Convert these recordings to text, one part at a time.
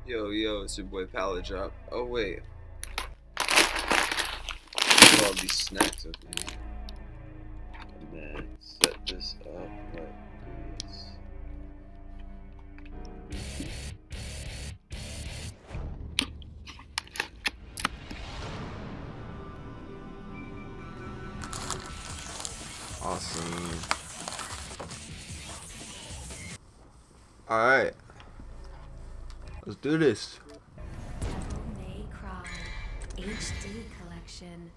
Yo, yo, it's your boy Pallet Drop. Oh, wait. All these snacks over here. And then set this up like this. Awesome. Alright. Let's do this. Devil May Cry HD collection.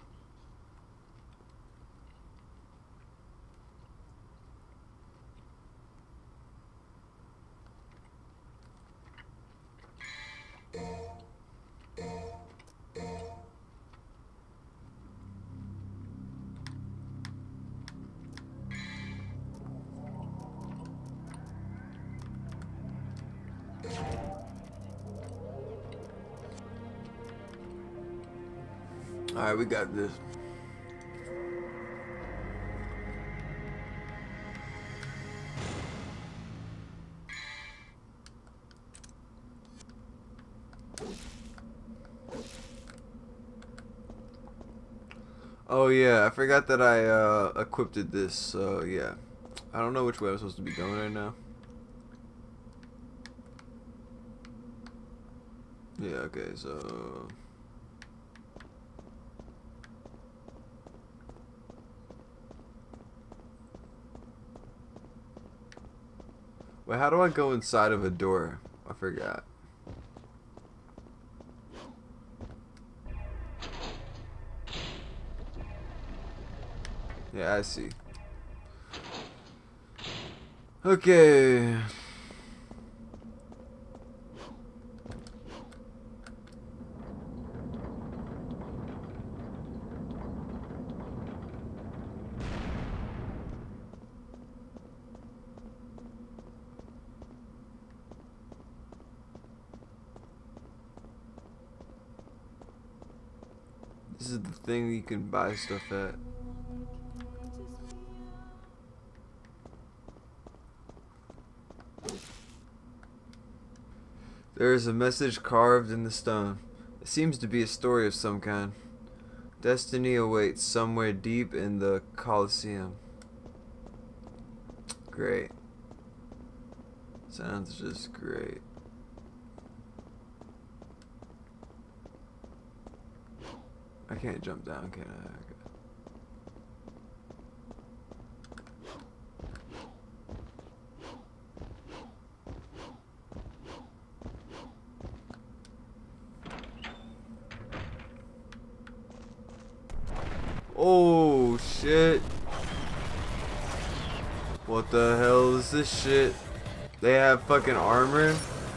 Alright, we got this. Oh yeah, I forgot that I equipped this, so yeah. I don't know which way I'm supposed to be going right now. Yeah, okay, so wait, how do I go inside of a door? I forgot. Yeah, I see. Okay. This is the thing you can buy stuff at. There is a message carved in the stone. It seems to be a story of some kind. Destiny awaits somewhere deep in the Colosseum. Great. Sounds just great. I can't jump down, can I? Okay. Oh shit. What the hell is this shit? They have fucking armor?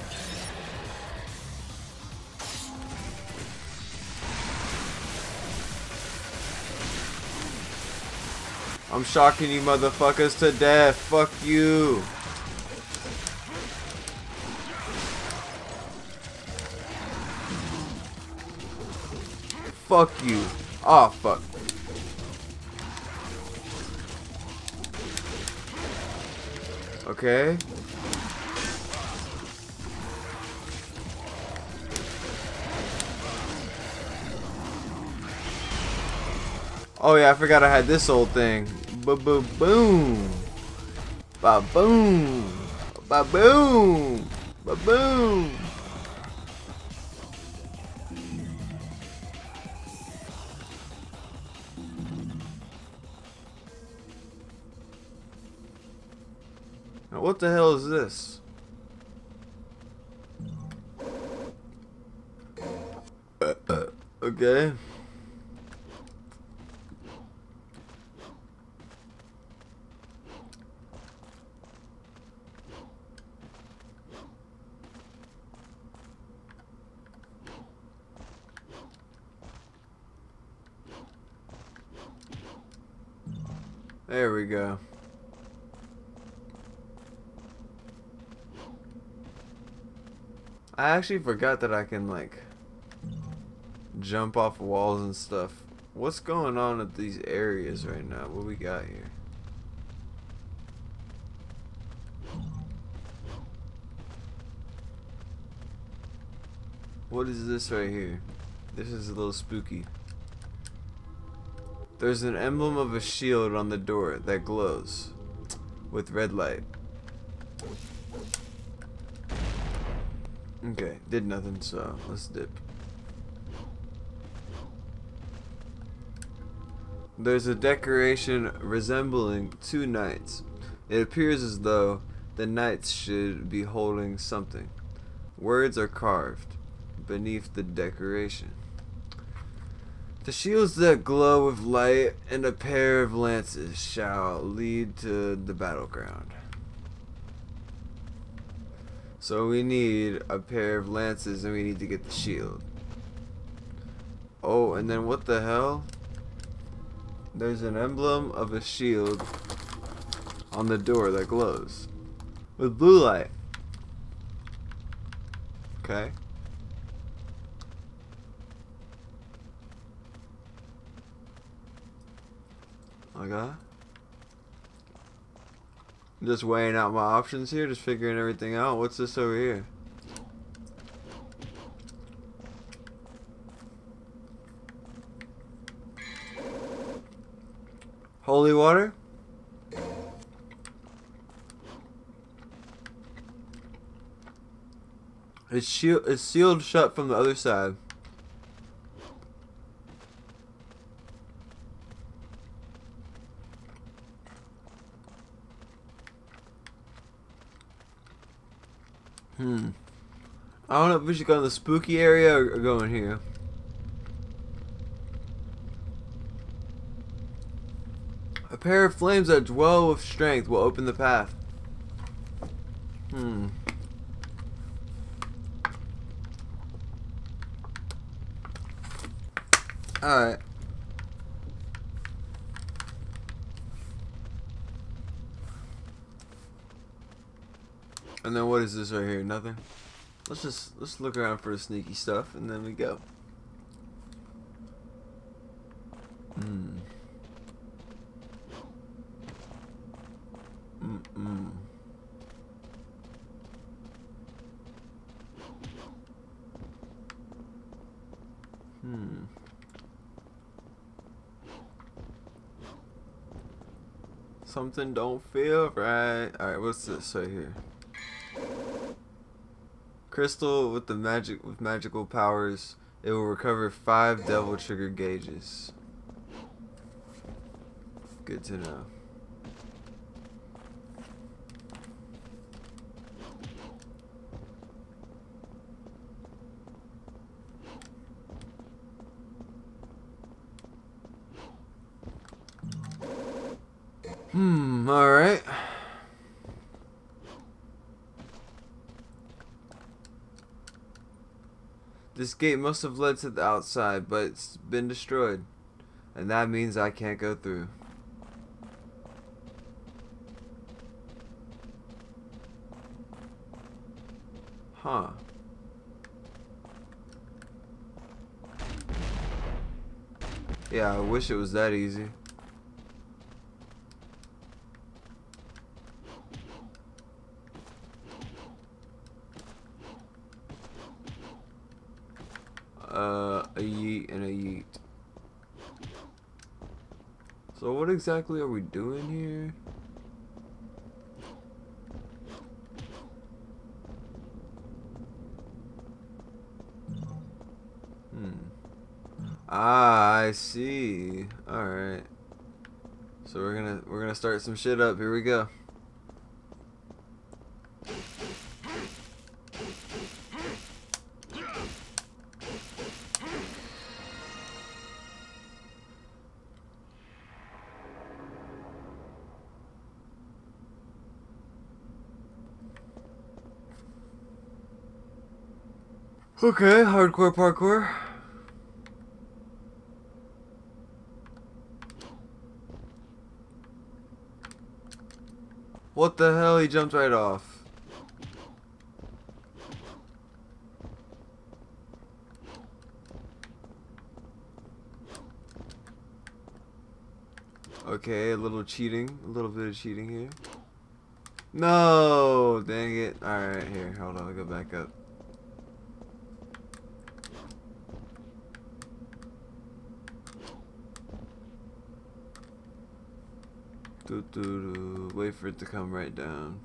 I'm shocking you motherfuckers to death. Fuck you. Fuck you. Oh fuck. Okay. Oh yeah, I forgot I had this old thing. Ba-ba-boom. Ba-boom. Ba-boom. Ba-boom. Now what the hell is this? Okay. There we go. I actually forgot that I can like jump off walls and stuff. What's going on at these areas right now? What we got here? What is this right here? This is a little spooky. There's an emblem of a shield on the door that glows with red light. Okay, did nothing, so let's dip. There's a decoration resembling two knights. It appears as though the knights should be holding something. Words are carved beneath the decoration. The shields that glow with light and a pair of lances shall lead to the battleground. So we need a pair of lances and we need to get the shield. Oh, and then what the hell? There's an emblem of a shield on the door that glows with blue light. Okay. Okay. I'm just weighing out my options here, just figuring everything out. What's this over here? Holy water? It's sealed shut from the other side. I don't know if we should go in the spooky area or go in here. A pair of flames that dwell with strength will open the path. Alright. And then what is this right here? Nothing? Let's look around for the sneaky stuff and then we go. Something don't feel right. Alright, what's this right here? Crystal with magical powers. It will recover 5 devil trigger gauges. Good to know. Alright. This gate must have led to the outside, but it's been destroyed. And that means I can't go through. Huh. Yeah, I wish it was that easy. A yeet and a yeet. So what exactly are we doing here? Ah, I see. All right. So we're gonna start some shit up. Here we go. Okay, hardcore parkour. What the hell? He jumped right off. Okay, a little cheating. A little bit of cheating here. No! Dang it. Alright, here. Hold on. I'll go back up. Wait for it to come right down.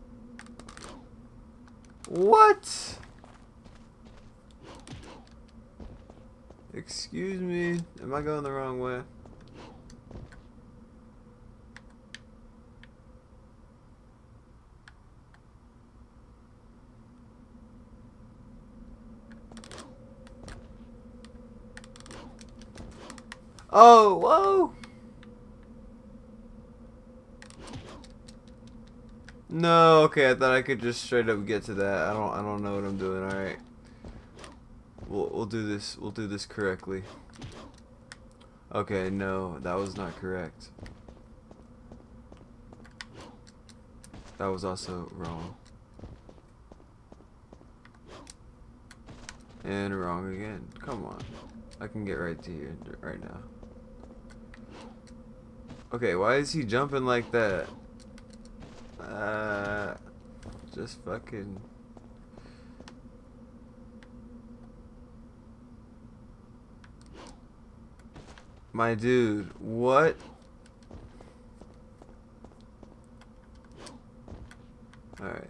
What? Excuse me, am I going the wrong way? Oh, whoa! No, okay, I thought I could just straight up get to that. I don't know what I'm doing. All right. We'll do this. We'll do this correctly. Okay, no, that was not correct. That was also wrong. And wrong again. Come on. I can get right to here right now. Okay, why is he jumping like that? Just fucking... My dude, what? Alright.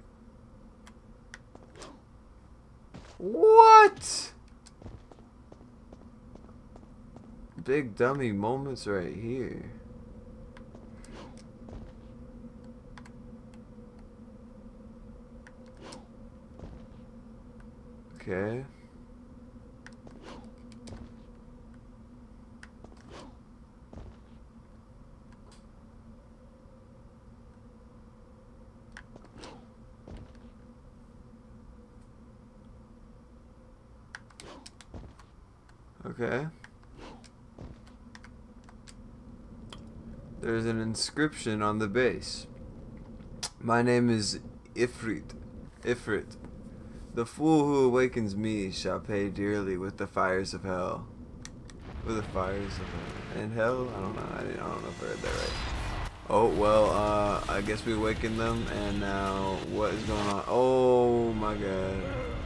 What? Big dummy moments right here. Okay. Okay. There's an inscription on the base. My name is Ifrit. Ifrit. The fool who awakens me shall pay dearly with the fires of hell. With the fires of hell. And hell? I don't know. I don't know if I read that right. Oh, well, I guess we awakened them, and now what is going on? Oh my god.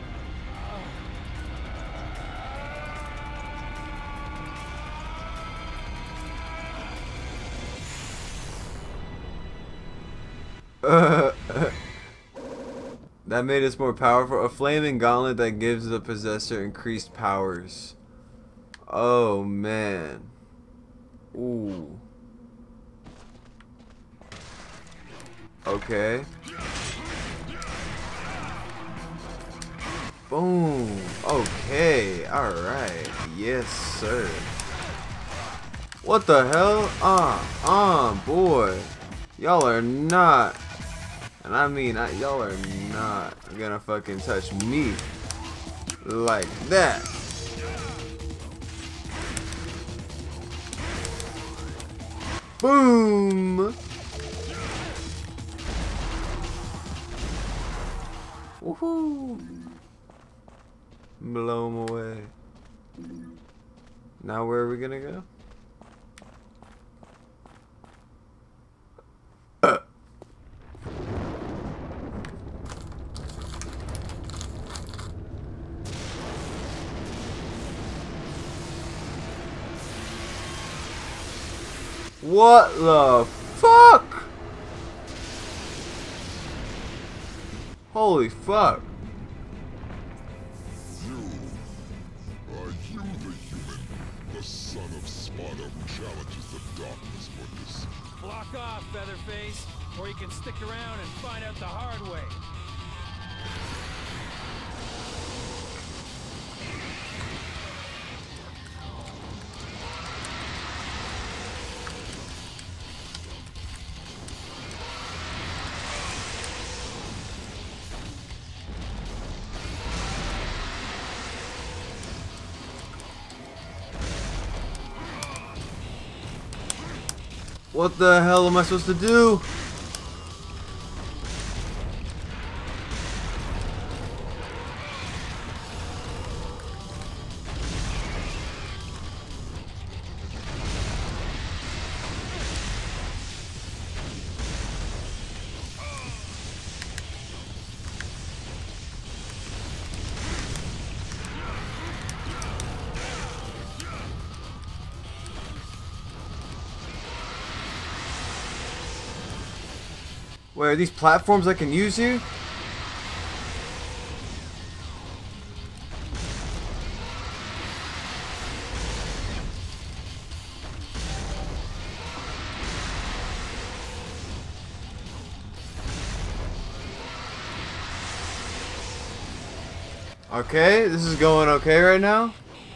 That made us more powerful. A flaming gauntlet that gives the possessor increased powers. Oh man. Ooh. Okay. Boom. Okay. Alright. Yes, sir. What the hell? Boy. Y'all are not. And I mean, y'all are not gonna fucking touch me like that. Boom. Woohoo. Blow them away. Now where are we gonna go? What the fuck? Holy fuck. Are you the human, the son of Sparta who challenges the darkness for this? Block off, Featherface, or you can stick around and find out the hard way. What the hell am I supposed to do? Wait, are these platforms I can use here? Okay, this is going okay right now.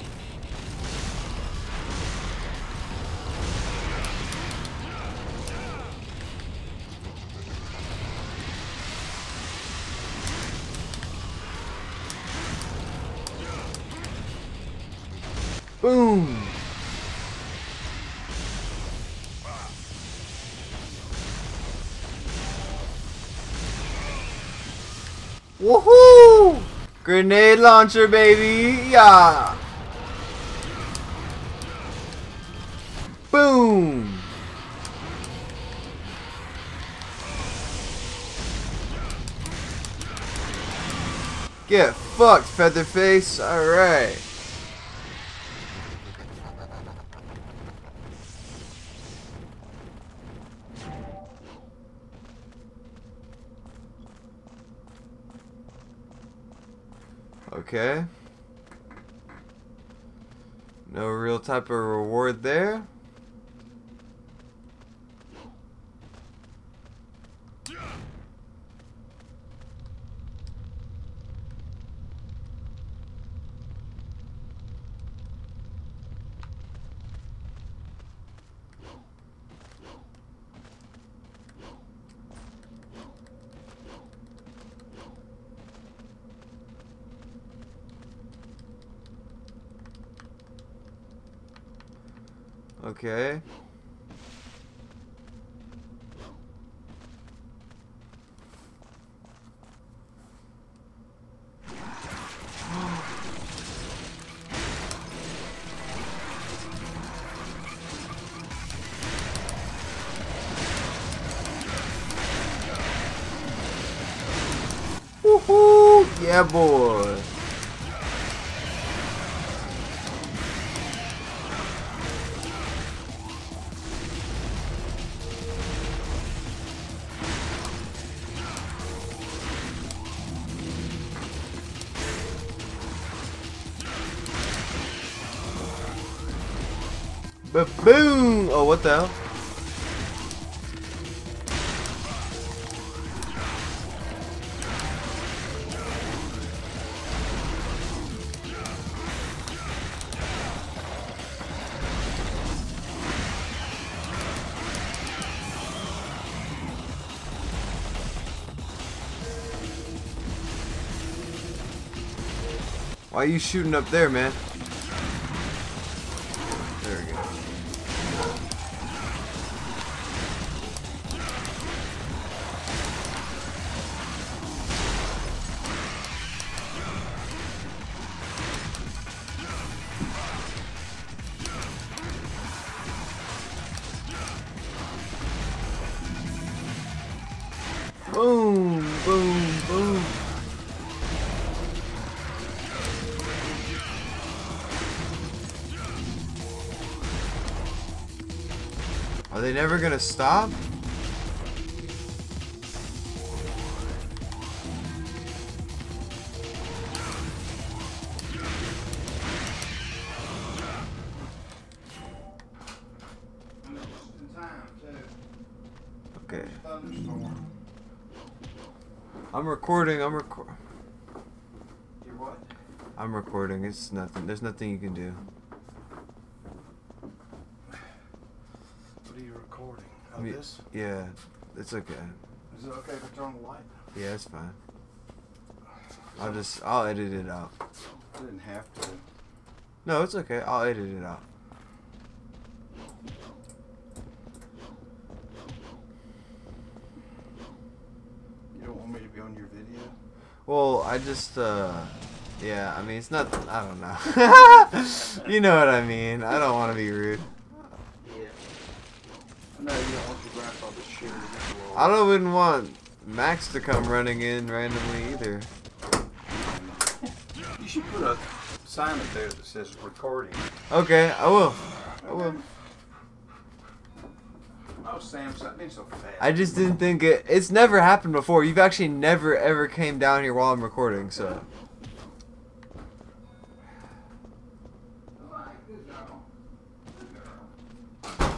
Boom. Woohoo! Grenade launcher, baby! Yeah! Boom! Get fucked, Featherface! Alright. Okay. No real type of reward there. Okay. Woohoo! Yeah, boy. Ba-boom! Oh, what the hell? Why are you shooting up there, man? There we go. Boom, boom, boom. Are they never gonna stop? Okay. I'm recording. I'm recording. It's nothing. There's nothing you can do. What are you recording? Of Me- this? Yeah, it's okay. Is it okay if I turn the light? Yeah, it's fine. I'll edit it out. I didn't have to. No, it's okay. I'll edit it out. You don't want me to be on your video? Well, I just, yeah, I mean, it's not, I don't know. You know what I mean. I don't want to be rude. Yeah. I know you don't want your grandpa to share this world. I wouldn't want Max to come running in randomly either. You should put a sign up there that says recording. Okay, I will. I will. Oh, Oh, Sam, stop being so fat. I just didn't think it's never happened before. You've actually never ever came down here while I'm recording, so. Good girl. Good girl.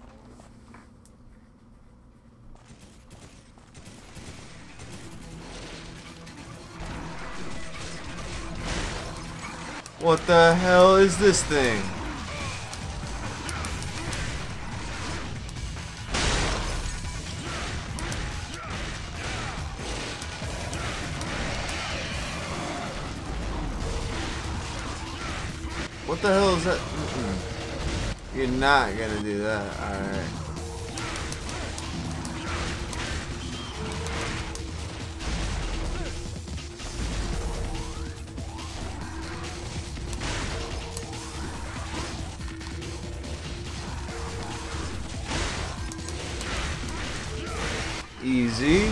What the hell is this thing? What the hell is that? You're not gonna do that, alright. Easy.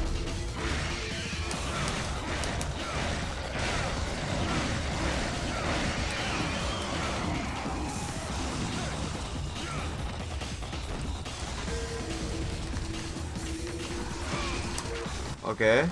Okay.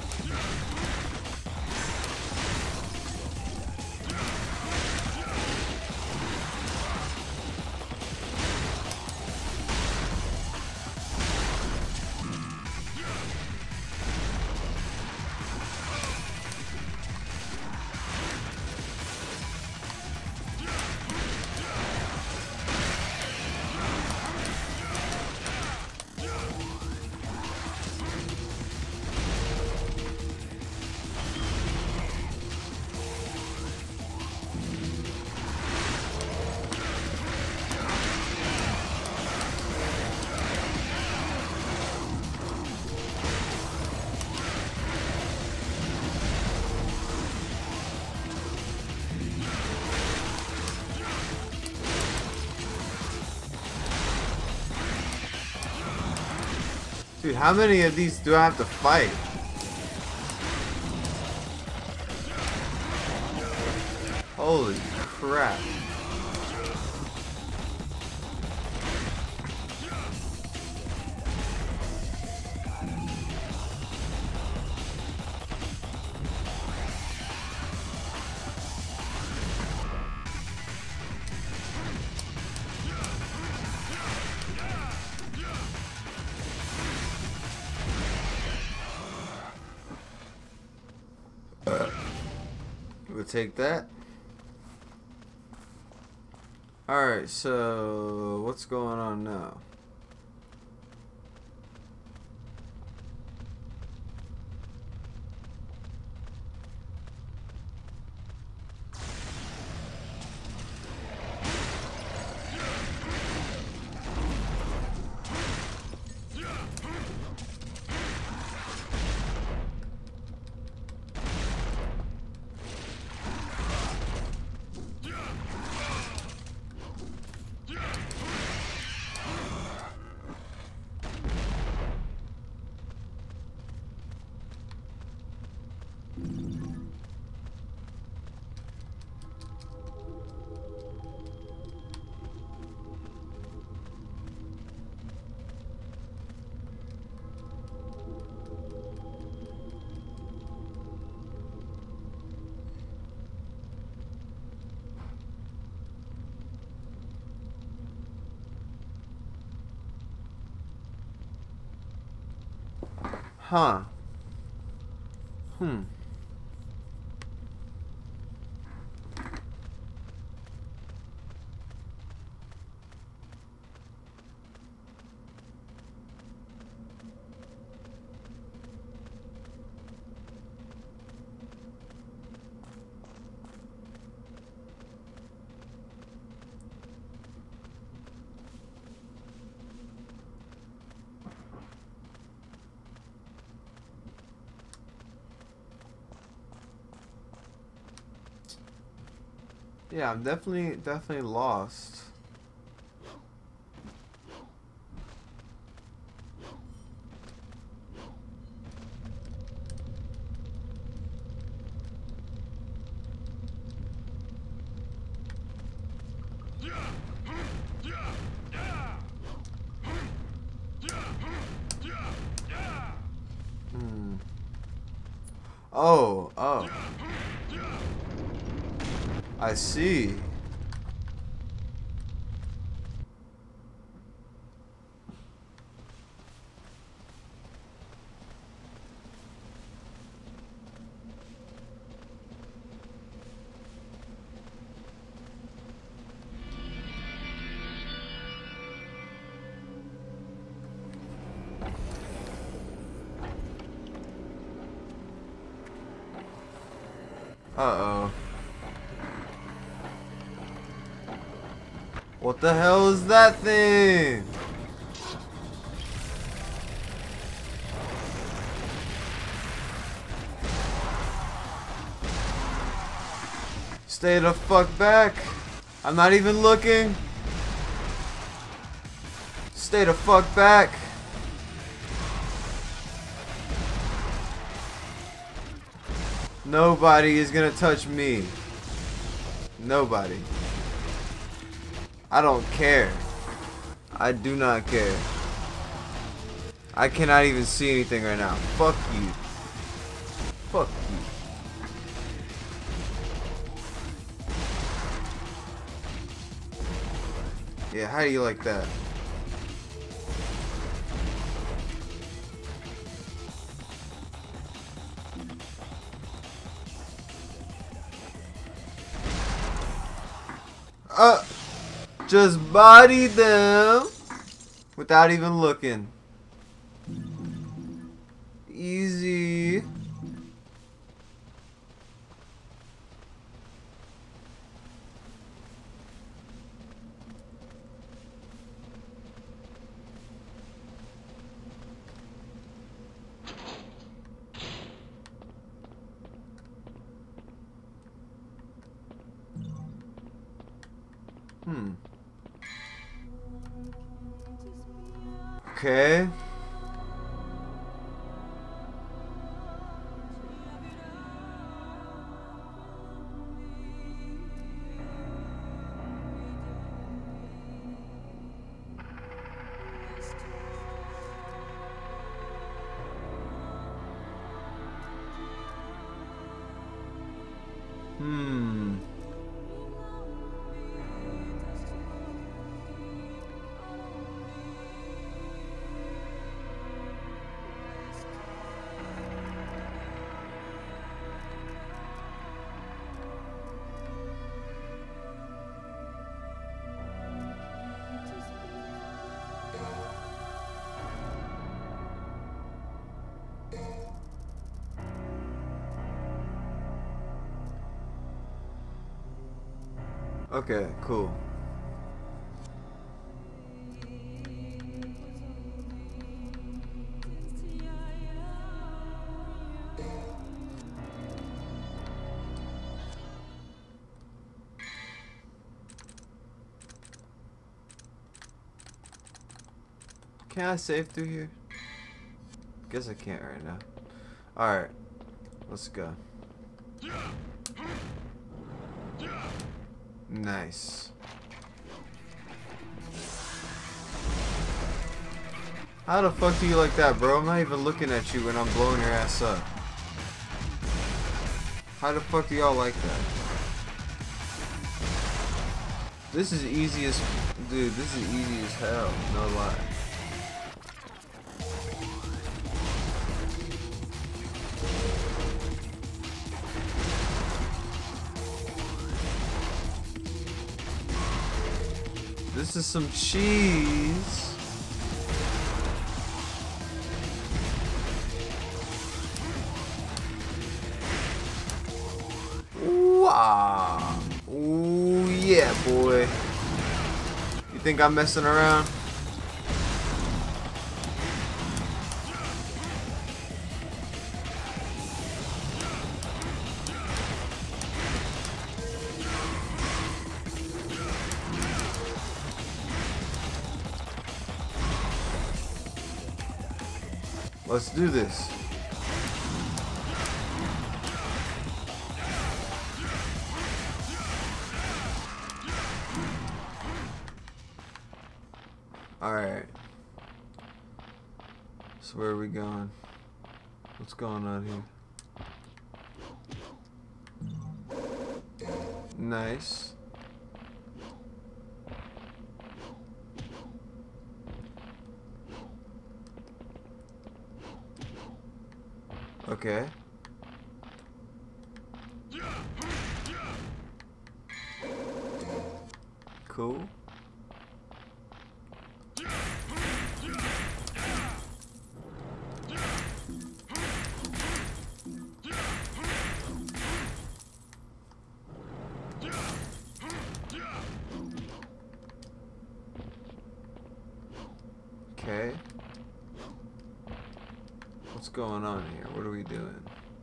Dude, how many of these do I have to fight? Holy crap. We'll take that. Alright, so what's going on now? Huh. Yeah, I'm definitely lost. Oh, oh. I see. Uh-oh. What the hell is that thing? Stay the fuck back. I'm not even looking. Stay the fuck back. Nobody is gonna touch me. Nobody. I don't care. I do not care. I cannot even see anything right now. Fuck you. Fuck you. Yeah, how do you like that? Just body them without even looking. Easy. Okay. Okay, cool. Can I save through here? Guess I can't right now. Alright. Let's go. Nice. How the fuck do you like that, bro? I'm not even looking at you when I'm blowing your ass up. How the fuck do y'all like that? This is easy as... Dude, this is easy as hell. No lie. This is some cheese. Wow. Ooh, yeah, boy. You think I'm messing around? Let's do this. Alright. So where are we going? What's going on here? Nice. Okay. Cool. Okay. What's going on here? What are we doing?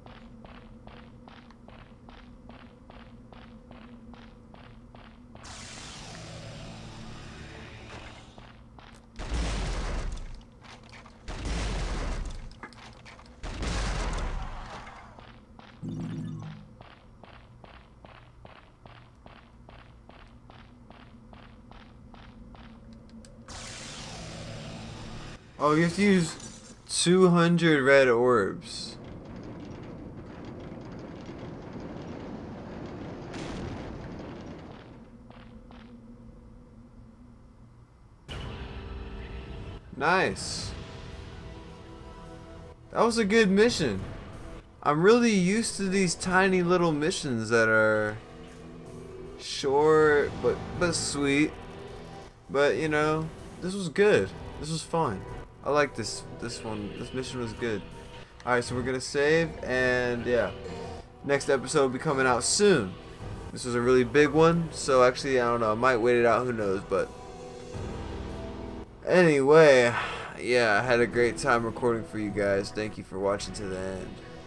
Oh, you have to use 200 red orbs. Nice. That was a good mission. I'm really used to these tiny little missions that are short but sweet. But you know, this was good. This was fun. I like this one. This mission was good. Alright, so we're gonna save, and yeah. Next episode will be coming out soon. This was a really big one, so actually I don't know, I might wait it out, who knows, but anyway, yeah, I had a great time recording for you guys. Thank you for watching to the end.